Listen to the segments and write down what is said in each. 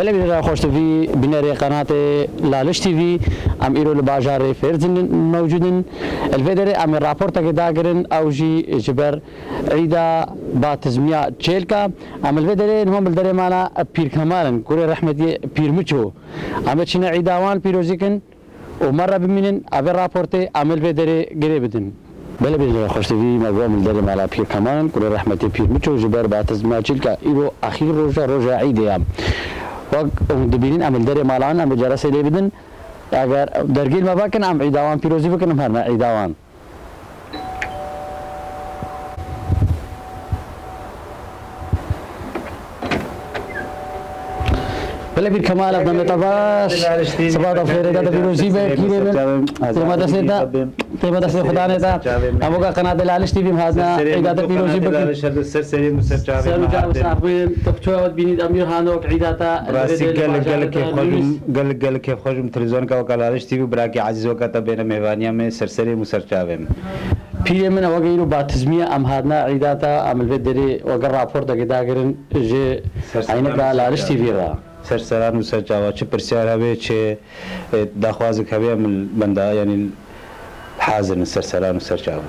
بله بینا خوش تیوی بیناری قنات لالش تیوی ام ایرو لباجار فرزن موجودن الفيدري ام الرابورتا که داگرن اوجی جبر عیدا با تزمیا چیلکا ام الفيدري هم الدري مالا پیر کمالن کوری رحمتی پیر مچو ام چنه عیداوان پیروزیکن و مره بمینن اب الرابورت ام الفيدري قريبدن بله بینا خوش تیوی مقام الدري مالا پیر کمالن کوری رحمتی پیر مچو جبر با تزمیا چیلکا ایرو اخیر روزا عیدیا وقت دبینین عمل داری مالان عمل جلسه لی بدن اگر درگیر ما بکن عم عیدوان پیروزی بکنم هر ما عیدوان بله بیر کمال افدام تباش سباد افیر داده پیروزی به کیره تیمه دسته خدا نیتا همو که قنات لالش تیویم هازنا عیدات پیروزی بکن سر سری مسر سر جاوه صاحبین تفچوات بینید امیر هانوک عیداتا راسی گل کیف خوشم تلویزیون کا وکال لالش تیوی براکی عزیزو کا تبین مهوانیا میں سر سری مسر چاویم پیه من وگیرو با تزمیه ام هادنا عیداتا عمل فدری وگر راپورتا که داگرن جه عینکا لالش تیوی را سرسران و سرچاوا چه پرسیار هوی چه دخوازک هوی عمل بنده یعنی حاضر سرسران و سرچاوا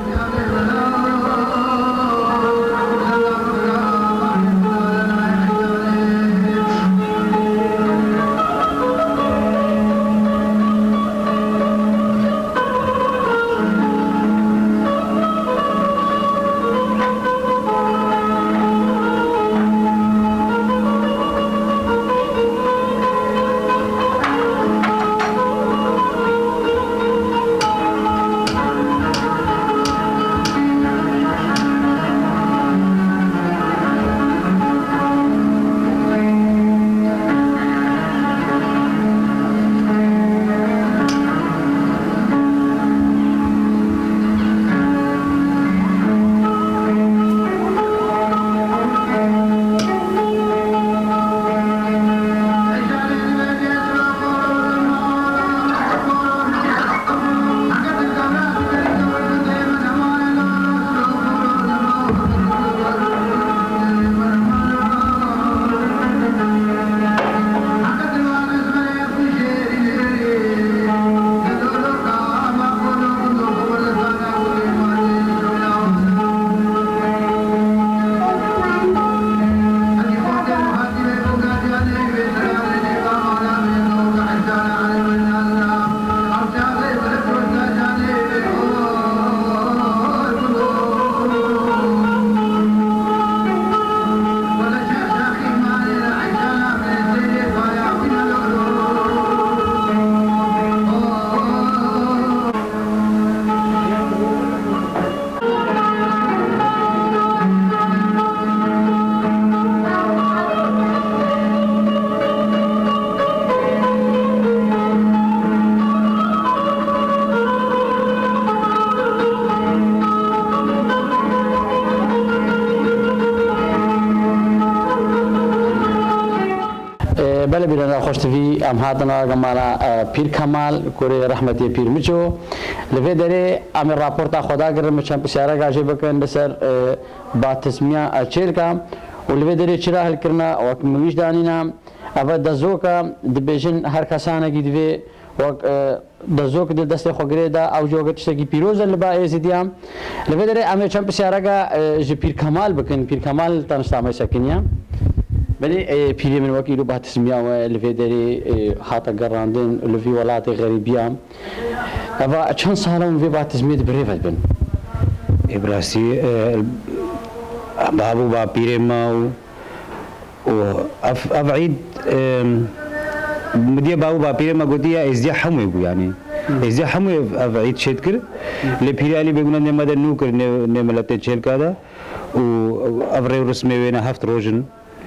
بله بیرون خوش تفی ام هاتنا جمالا پیر کمال کوری رحمتی پیر مچو لفه داره ام راپورتا خدا گر مچان پسیارا گاجی بکن لسر با تسمیه چیل کام و لفه داره چرا حل کرنا وقت مویش دانینا اول دزو کا دبیشن هر کسانه کی دوی وقت دزو که دسته خوگره دا او جو گچته کی پیروز لبا ایزیدیام لفه داره ام چان پسیارا گا پیر کمال بکن پیر کمال تنستامه سکنیا بله پیری من وکی رو با تسمیه و الفیدری حاطه گراندن الفی ولات غریبیام اما چند سالم وی با تسمیه بریفت بن ابراسی بابو با پیری ما و افعید مديا بابو بابيري ما قديا ازديا حمو بو يعني ازديا حمو افعيد شد كر لبيري علي بيقولنا نمدا نوكر نملته تشيل كذا و افري رسمي وينا هفت روجن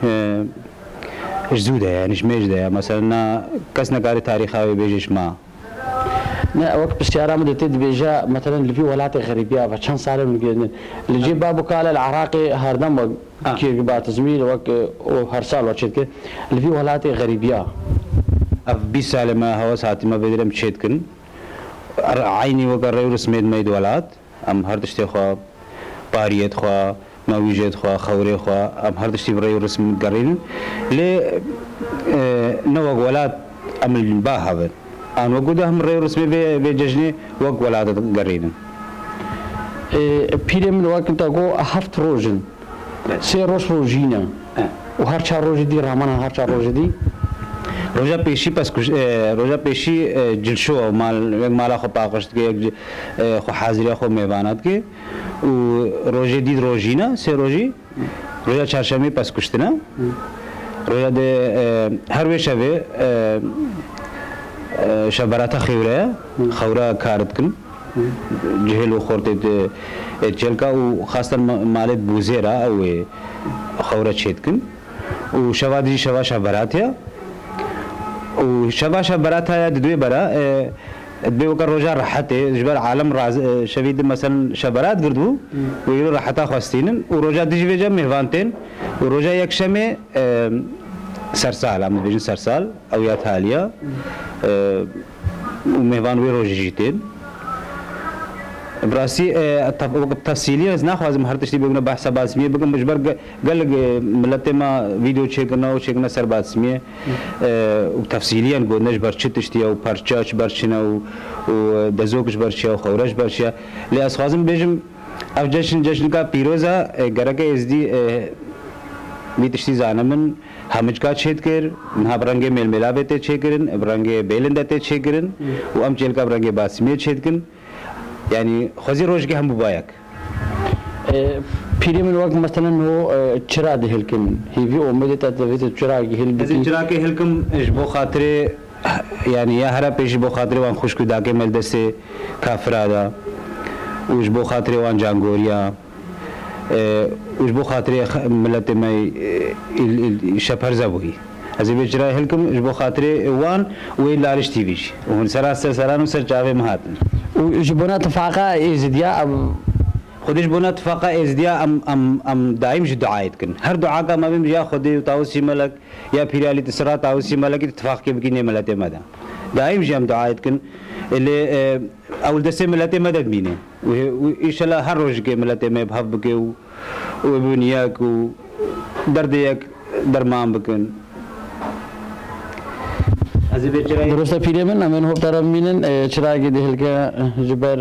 جزوده يعني شميج ده مثلا كسنا كاري تاريخي بيجيش ما نه وقت بسيارة مدتي بيجا مثلا اللي في ولات غريبية فشان صار اللي جيب بابو كالا العراقي هردم كي بات زميل وقت وهرسال وشيت كده اللي في ولات غريبية اف 20 سال ما هو ساعتي ما بدرم شيت كن عيني وقرر رسمي ميد ولات ام هردشتي خو باريت خو ماويجات خوا خوري خوا ام هر دشتي بري ورسم قرين ل نوغ ولاد ام الباهبن ان وجودهم ري ورسم بججني وق ولاد قرين پیری من وقت تاگو هفت روزن سه روزینا و هر چهار روز دی رامان هر چهار روز دی روزا پیشی پس روزا پیشی جلشو مال خو پاکشت که خو حاضری خو میوانات که و روزی دید روزینا سه روزی روزا چهارشنبه پس کشتنا روزا ده هر وی شبه شبرات خورا کارت کن جهل و خورت جلکا و خاصة مالت بوزيرا او خورا تشيت کن و شوادی شوا شبرات یا و شبرات هيا دوی برا دوی وکر روزا راحته جبر عالم راز شوید مثلا شبرات گردو و یلو راحتا خواستینن و روزا دیجی بجا مهوانتين و روزا یک شمه سرسال عم بيجن سرسال او يا تاليا و مهوان وی روزی جیتين براسي تفصيليا ناخذ هر تشتي بيقولنا بحث باسميه بقى مجبر قال ملت ما فيديو تشيكنا وتشيكنا سر باسميه وتفصيليا نقول نجبر تشتي او بارتشاش برشنا ودزوكش برشا وخورش برشا لاسخازم بيجم افجشن جشن کا پیروزا گرکه از دی میتشتی زانمن همچکا چید کر نه برنگه میل ملاوته چه کرن برنگه بیلندته چه کرن و ام چیل کا برنگه باسميه چید کن يعني خوزي روجك هم ببايك پیری من وقت مثلا هو چرا ده هلكم هي في امید تدویت چرا هل از چرا که هلكم اجبو خاطر يعني يا هرا پیش بو خاطر وان خوشکو داکه مل دسته کافرادا وجبو خاطر وان جانگوريا وجبو خاطر ملت ما شپر زبوي از بچرا هلكم اجبو خاطر وان وين لارش تي في ومن سراسر سرانو سر جاوي مهاتن وجبنا اتفاقا ازديا خودش بنا اتفاقا ازديا ام دائم جو دعايت كن هر دعاء کا ما بي يا خودي تاوسي ملك يا پھريالي تسرا تاوسي ملك اتفاق کے بكينه ملته مدا دائم جام دعايت كن اللي اول دسه ملته مدد مينه وان شاء الله هر روز کے ملته میں بھب کے و بنيا کو درد یک درمان بكن درست پیری من امن هو طرف مینن چراغ دهل که جبر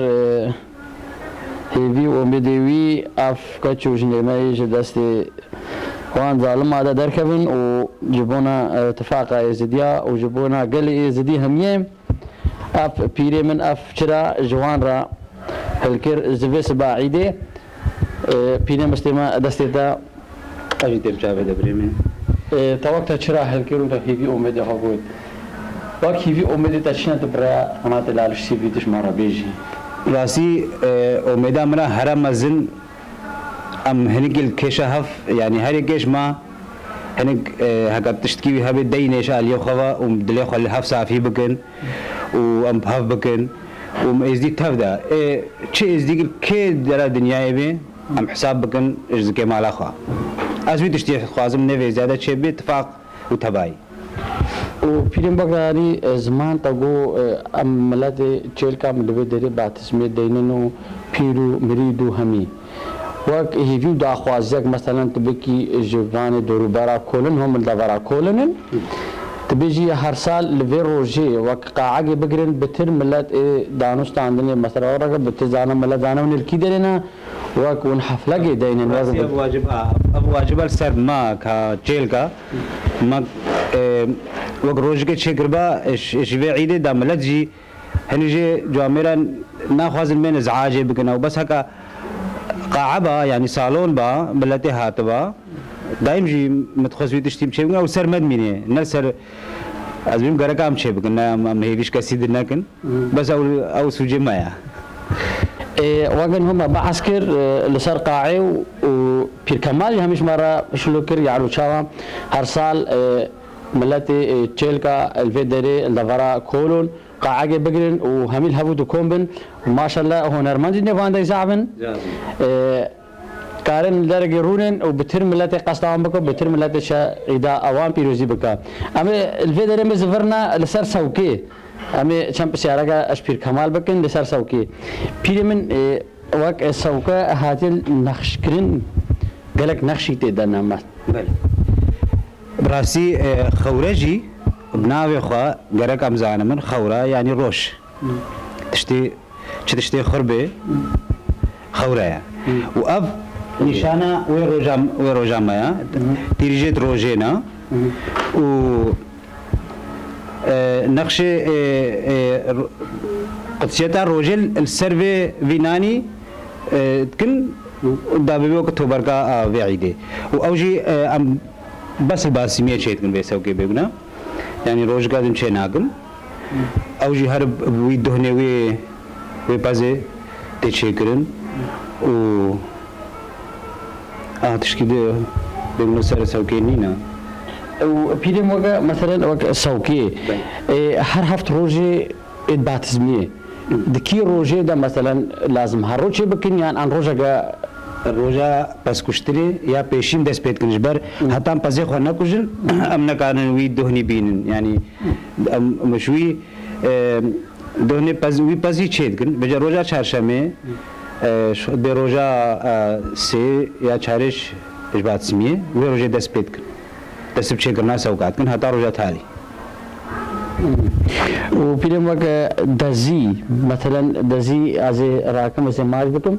هیوی و امیدوی اف کچوش نگمه جدست وان ظالم عاده درکبن و جبونا اتفاق ازدیا و جبونا قل ازدی همیم اف پیری من اف چرا جوان را هلکر زویس باعیده پیری مسلمه دستی تا اجی تبجابه دبریمه تا وقت چرا هلکر و هیوی امید ها بود وقتی هیوی امید تشنت برای قنات لالش سی ویدش مرا بیجی راسي أميدا منا هرم مزن أم هنيك الكيشة هف يعني هاري كيش ما هنيك هكذا تشتكي هبي دينيش عليه خوا ومدليه خلي هف صافي بكن وأم هف بكن وإزدي تفدا شيء إزدي كي درا دنيا يبي أم حساب بكن إزدي مالا خوا أزوي تشتي خوازم نفي زيادة شيء باتفاق وتباي و پیریم بگذاری زمان تاگو عملات چهل کام لبه داری باتسمی دیننو پیرو مریدو همی وقت هیویو داخوازک مثلا تبکی جوان دوروبارا کولن هم الدوارا کولنن تبيجي هر سال لفي روجي وقاعة بقرن بتر ملات دانوس عندنا مثلا ورقة بتزانا ملات زانا من الكيدرنا وكون حفلة جدينا أبو واجب السر ما كجيل كا ما وقت روج کے شکربا شبه عيدة دا ملات جي هنجي جواميرا ناخذ من ازعاج بكنا وبس هكا قاعة با يعني صالون با ملاتي هاتبا دائم جي متخصص تشتيم شيء او سر مدمنه نسر ازبيم غرا كام شيء بكنا ام هيش كسيد نكن بس او سوجي مايا وقن هم بعسكر لسر قاعي وبير كمال همش مرة شلوكر يعلو شوا هرسال ملاتي تشيلكا الفيدري الدفرا كولون قاعة بقرن وهميل هبود وكومبن وما شاء الله هنرمند نفان دا يزعبن كارن درجة رونن وبتر ملاتي قصدهم بكو بتر ملاتي شا إذا أوان بيروزي بكا أما الفيدري مزفرنا لسر سوكي أما شام بسيارة أشبير كمال بكن لسر سوكي بيري من وقت سوكا هاتل نخشكرن قالك نخشي تدنا ما براسي خورجي بناوي خوا قرك امزانه من خورا يعني روش تشتي خربه خورا يعني واب نشانه ويروجا ما تيجيت روجينا و نقش قدسيتا روجل السيرفي فيناني تكن دابي وقت توبركا بعيده واوجي ام بس الباسميه شيء تكن بيسو كي بيقنا يعني روج قادم شيء ناقم اوجي هرب ويدهني وي بازي تشيكرن و تشكي بيقنا سر سوكينينا وبيدم وقا مثلا وقا سوكي هر هفت روجي اتباتزميه دكي روجي ده مثلا لازم هروجي بكن يعني عن روجا بس كشتري يا بيشين دس بيت كنجبر حتى ام بازي خنا كوجن ام نكان وي دهني بين يعني مشوي دهني بازي تشيد كن بجا روجا چهارشنبه به روجا سه یا چهارش اجبات سمیه و روجا دس بيت كن دس بچه کرنا سوقات كن حتى روجا ثالي وبيدم وقا دزي مثلا دزي ازي راكم ازي ماج بكم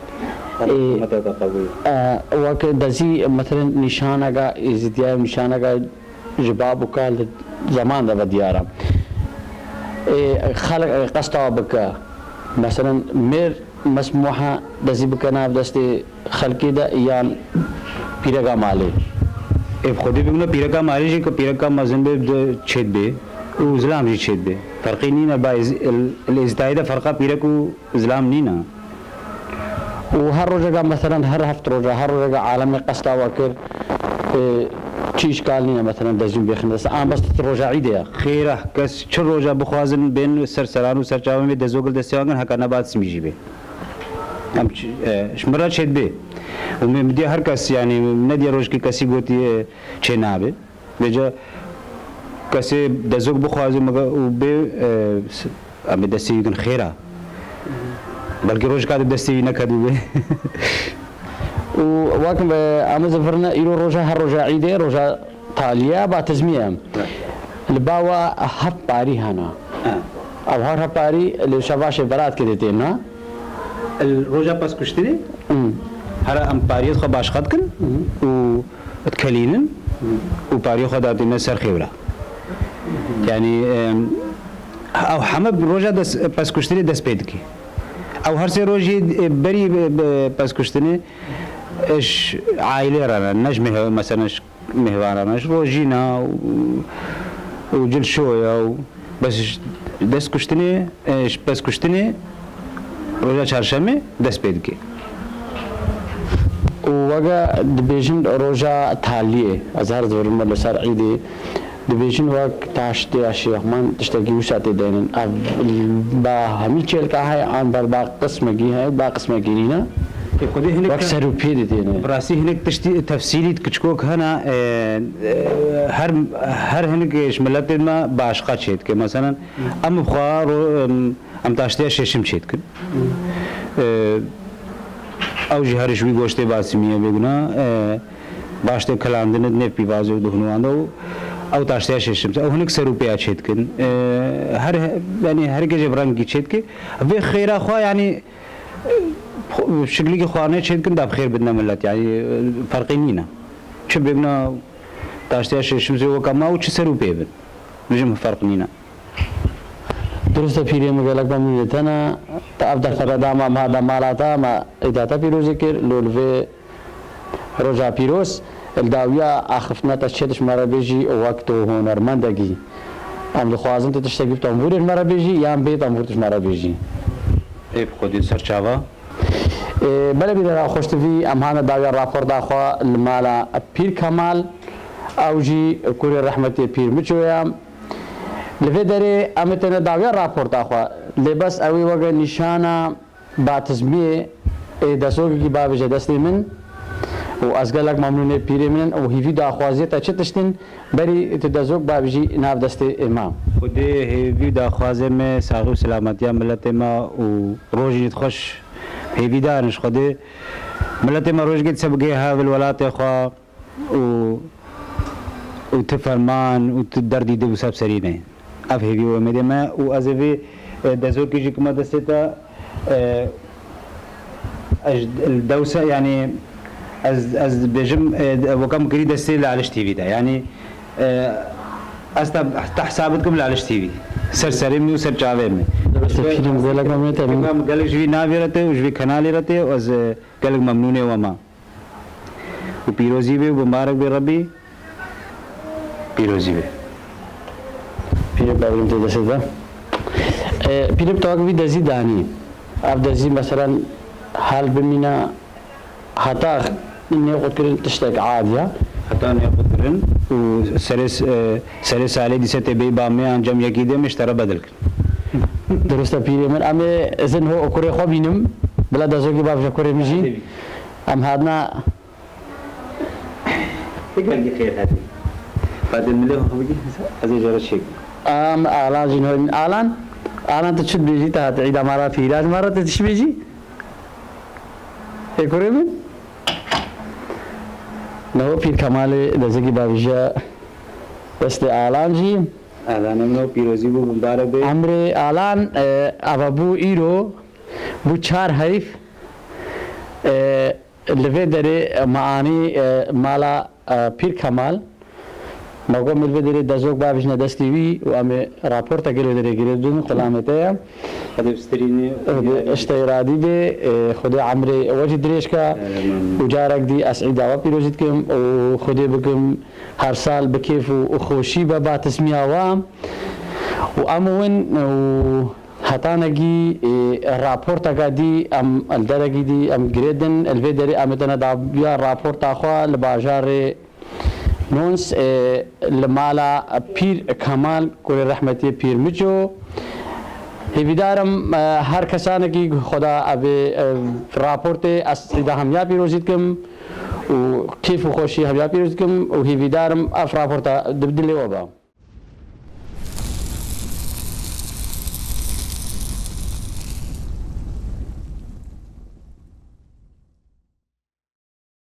وقت دزي مثلا نشانه کا ازديا نشانه کا جباب وقال زمان ده بديارة خلق قصته بك مثلا مير مسموحه دزي بكنا بدستي خلقي ده يان بيرغا مالي خودی بگم پیرکا مالی جی که پیرکا مزن به چید به و زلام جی چید به فرقی نینا با الازداید فرقا پیرکو زلام نینا وهر رجع مثلا هر هفت رجع هر رجع عالمي قصدا وكر چیش کالنی مثلا دزیم بخندس آن بس رجع عیده خیره کس چه رجع بخوازن بین سرسران و سرچاوی می دزوگل دستیانگن هکنا بعد سمیجی به ام شمرات چید به و مدی هر کس يعني ندی روز کی کسی گوتی چه نابه بجا کسی دزوگ بخوازه مگه و به ام دستی کن خیره بلکه روز کاد دستی نکدی به وواكم أما زفرنا إلو رجع هر رجع عيدة رجع تالية باتزمية الباوا هب باري هنا أو هر هب باري اللي شباش برات كده تينا الرجع بس كشتري هر أم باري خو باش خد كن و تكلينن و باري خو داتينا سر خيورا يعني أو حمد رجع دس بس كشتري دس بيدكي او هر سه روزی بری پس کشتنی اش عائله رانا نجمه مثلا مهوارانش روزینا و جل شویا بس دست کشتنی اش پس کشتنی روزا چهارشنبه دست پید کی وقا دبيجن روجا تاليه ازهر زور مال سر عيدي دبيجن وقت تاشتي اشياء من تشتكي وساتي دينن با همي چيل کا ہے ان بر با قسم کی ہے با قسم کی نا خودی هناك اكثر روپيه دينن براسي هناك تفصيلي كچكوك هنا هر هناك شملت ما باشقا چيت که مثلا ام بخار ام تاشتي ششم چيت كن او جهر شوي گوشته باسميه بگنا باشته کلاندن نه پیوازو دهنواندو او تاشتي ششم او هناك سروپيا چيت كن هر يعني هر کے جبران کی چيت کے و خيرا خو يعني شكلي كي خوانه چيت كن داب خير بدنا ملت يعني فرقينينا چه بگنا تاشتي ششم زو كما او چ سروپي بن نجم فرقنينا درست پیری مگلک بمی تنا تا ابدا خردا ما هذا مالاتا ما اذا تبيرو ذكر لولفي رجا بيروس الداوية اخفنا تشتش مرة بيجي وقته هنرمندگی ام خوازم تشتگی تامور مرة بيجي يام بيت امور تش مرة بيجي اي خودی سرچاوا بله بیدار خوشت في ام هانا داوية راپور داخوا المالا پیر کمال اوجي كوري رحمتي پیر مچويام لفدري امتنا داوية راپور داخوا لبس اوي وگا نشانا باتزمية دسوگی کی باب جدستی من و ازگلک ممنون پیری من و هیوی داخوازی تا چتشتن بری تدزوگ بابجی ناف دست امام خودی هیوی داخوازی میں ساغو سلامتی ملت ما و روزی خوش هیوی دارنش خودی ملت ما روش قد سبقيها بالولايات اخوا وتفرمان وتدردي دو سب سرينه افهي بيو مدما وازفي دزور كيجي كما دستا الدوسه يعني از بجم وكم كريد السيل على تي في ده يعني حسابتكم على تي في سر سرمي وسر چاوي درست فيلم زلك ما متى قالك جوي نافي رته وجوي كنالي رته واز قالك ممنون وما وبيروزي بي ومبارك بربي بيروزي بي بيرب بابلم تدسدا بيرب توك في دزي داني اب دزي مثلا حال بمينا حتى اني قلت كرن تشتاق عاديه حتى اني قلت كرن وسرس علي دي ستي بي بامي انجم يكيده مشترى بدل درست بيري من ام اذن هو كوري خو بينم بلا دزوكي باب كوري ميجي ام هادنا تقال خير هذه بعد المليون خبيجي هذه جرى شيء اعلان جنون اعلان تشد بيجي تاع عيد امارات في راج امارات تشبيجي يكوري من نو پیر کمال دزگی باویجا دست اعلان جی اعلان منو پیروزی بو مبارک بی امر اعلان ابو ایرو بو 4 حریف لوی دره معانی مالا پیر کمال نگو ملوی دره دزوک باویجنا دستی وی و ام راپورتا گلو دره گردون قلامته هدف سترینی اشتيرادي به خدي عمري وجه دريشكا وجارك دي اسعد دعوة بيروزتكم وخدي بكم هر سال بكيف وخوشي بابا تسمية وام وامون وهتانجي رابورتا دي ام الدرجي دي ام جريدن الفيدري ام تنا دعوة رابورتا اخوا لباجار نونس لمالا بير كمال كل رحمتي بير مجو هیویدارم هر کسانی که خدا ابی راپورت اصلی همیا پیروزید کم و کیف و خوشی همیا پیروزید کم و هیویدارم اف راپورت دبدلی وبا